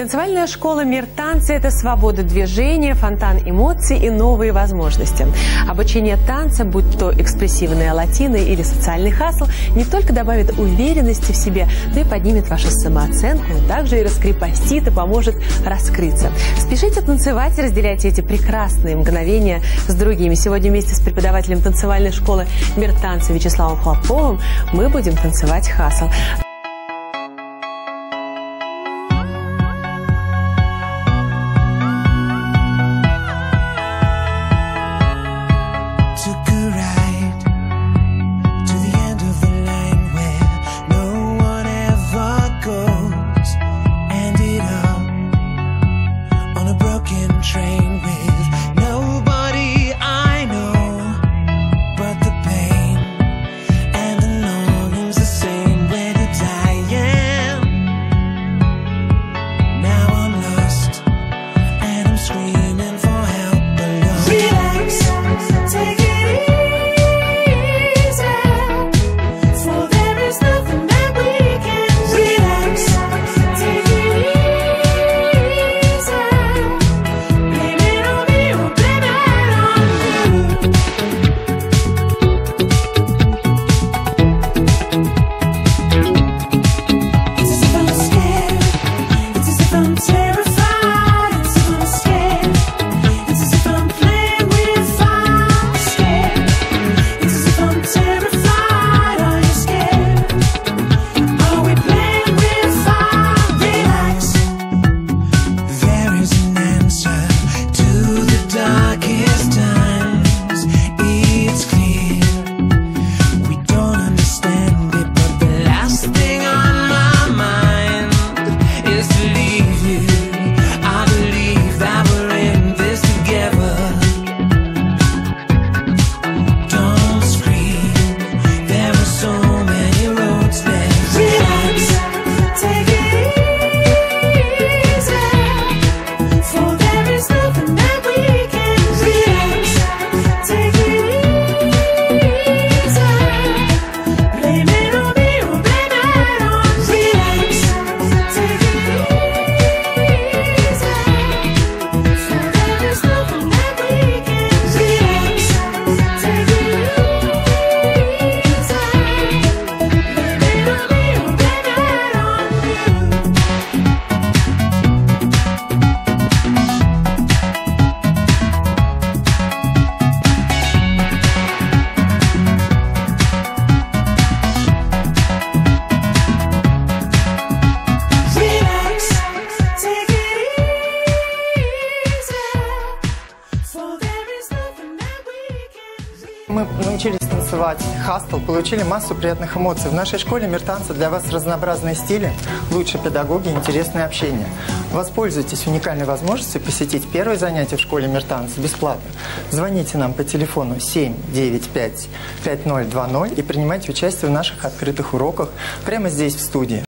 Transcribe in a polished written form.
Танцевальная школа «Мир танца» – это свобода движения, фонтан эмоций и новые возможности. Обучение танца, будь то экспрессивная латина или социальный хасл, не только добавит уверенности в себе, но и поднимет вашу самооценку, но также и раскрепостит и поможет раскрыться. Спешите танцевать и разделяйте эти прекрасные мгновения с другими. Сегодня вместе с преподавателем танцевальной школы «Мир танца» Вячеславом Хлопковым мы будем танцевать хасл. Мы научились танцевать хастл, получили массу приятных эмоций. В нашей школе «Мир танца» для вас разнообразные стили, лучшие педагоги, интересное общение. Воспользуйтесь уникальной возможностью посетить первое занятие в школе «Мир танца» бесплатно. Звоните нам по телефону 795-5020 и принимайте участие в наших открытых уроках прямо здесь, в студии.